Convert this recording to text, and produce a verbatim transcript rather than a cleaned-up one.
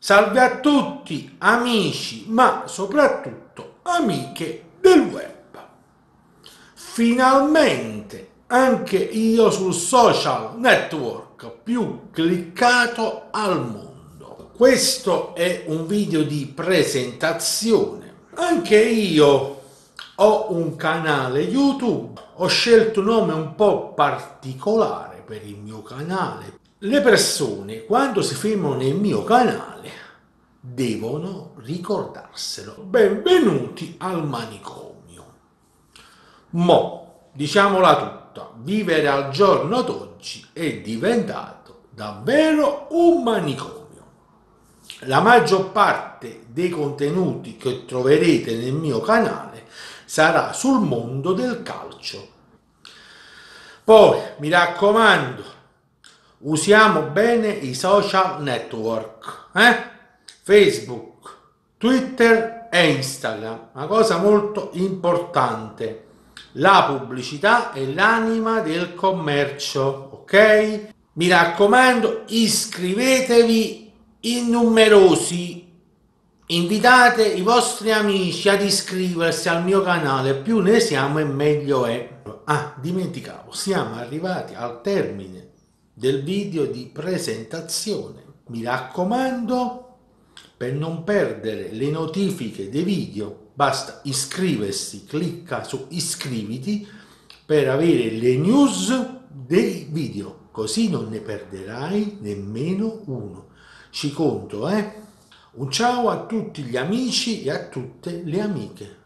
Salve a tutti amici, ma soprattutto amiche del web. Finalmente anche io sul social network più cliccato al mondo. Questo è un video di presentazione. Anche io ho un canale YouTube, ho scelto un nome un po' particolare per il mio canale. Le persone, quando si fermano nel mio canale, devono ricordarselo. Benvenuti al manicomio. Mo, diciamola tutta, vivere al giorno d'oggi è diventato davvero un manicomio. La maggior parte dei contenuti che troverete nel mio canale sarà sul mondo del calcio. Poi, mi raccomando, usiamo bene i social network, eh? Facebook, Twitter e Instagram. Una cosa molto importante: la pubblicità è l'anima del commercio, ok? Mi raccomando, iscrivetevi in numerosi, invitate i vostri amici ad iscriversi al mio canale, più ne siamo e meglio è. Ah, dimenticavo, siamo arrivati al termine del video di presentazione. Mi raccomando, per non perdere le notifiche dei video, basta iscriversi, clicca su iscriviti per avere le news dei video, così non ne perderai nemmeno uno. Ci conto, eh? Un ciao a tutti gli amici e a tutte le amiche.